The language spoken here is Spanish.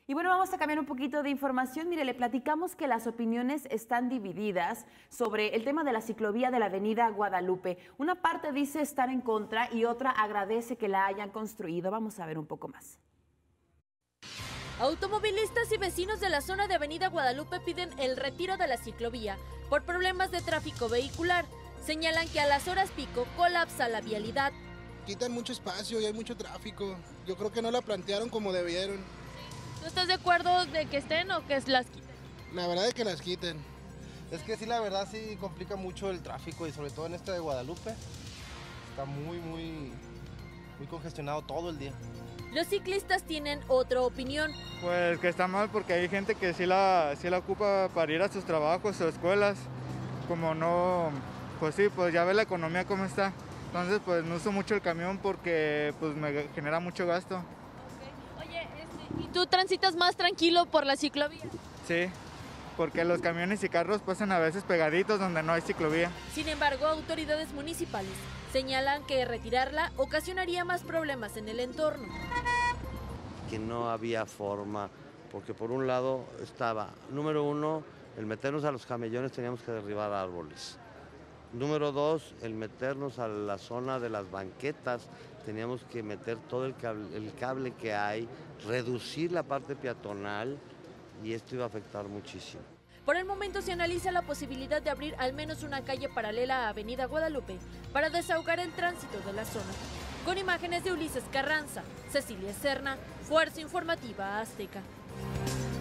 Y bueno, vamos a cambiar un poquito de información. Mire, le platicamos que las opiniones están divididas sobre el tema de la ciclovía de la avenida Guadalupe. Una parte dice estar en contra y otra agradece que la hayan construido. Vamos a ver un poco más. Automovilistas y vecinos de la zona de avenida Guadalupe piden el retiro de la ciclovía por problemas de tráfico vehicular. Señalan que a las horas pico colapsa la vialidad. Quitan mucho espacio y hay mucho tráfico. Yo creo que no la plantearon como debieron. ¿Tú estás de acuerdo de que estén o que las quiten? La verdad es que las quiten. Es que sí, la verdad sí complica mucho el tráfico y sobre todo en esta de Guadalupe. Está muy congestionado todo el día. Los ciclistas tienen otra opinión. Pues que está mal porque hay gente que sí la ocupa para ir a sus trabajos o escuelas. Como no, pues sí, pues ya ve la economía cómo está. Entonces pues no uso mucho el camión porque pues me genera mucho gasto. Oye, ¿y tú transitas más tranquilo por la ciclovía? Sí, porque los camiones y carros pasan a veces pegaditos donde no hay ciclovía. Sin embargo, autoridades municipales señalan que retirarla ocasionaría más problemas en el entorno. Que no había forma, porque por un lado estaba, número uno, el meternos a los camellones teníamos que derribar árboles. Número dos, el meternos a la zona de las banquetas, teníamos que meter todo el cable que hay, reducir la parte peatonal y esto iba a afectar muchísimo. Por el momento se analiza la posibilidad de abrir al menos una calle paralela a Avenida Guadalupe para desahogar el tránsito de la zona. Con imágenes de Ulises Carranza, Cecilia Serna, Fuerza Informativa Azteca.